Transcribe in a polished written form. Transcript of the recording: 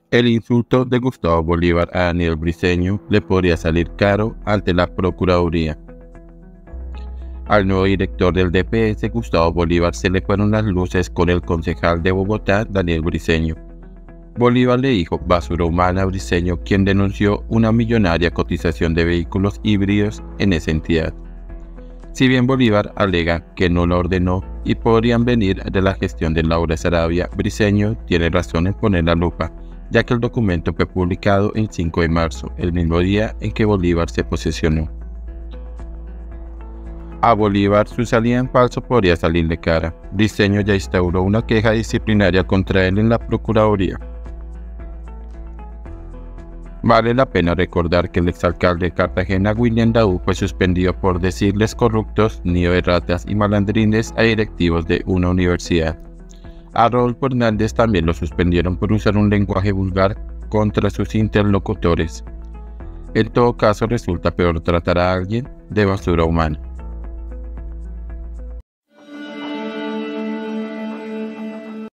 El insulto de Gustavo Bolívar a Daniel Briceño le podría salir caro ante la Procuraduría. Al nuevo director del DPS, Gustavo Bolívar, se le fueron las luces con el concejal de Bogotá, Daniel Briceño. Bolívar le dijo basura humana a Briceño, quien denunció una millonaria cotización de vehículos híbridos en esa entidad. Si bien Bolívar alega que no lo ordenó y podrían venir de la gestión de Laura Saravia, Briceño tiene razón en poner la lupa, ya que el documento fue publicado el 5 de marzo, el mismo día en que Bolívar se posesionó. A Bolívar su salida en falso podría salirle cara. Briceño ya instauró una queja disciplinaria contra él en la Procuraduría. Vale la pena recordar que el exalcalde de Cartagena, William Daoud, fue suspendido por decirles corruptos, nido de ratas y malandrines a directivos de una universidad. A Rodolfo Hernández también lo suspendieron por usar un lenguaje vulgar contra sus interlocutores. En todo caso, resulta peor tratar a alguien de basura humana.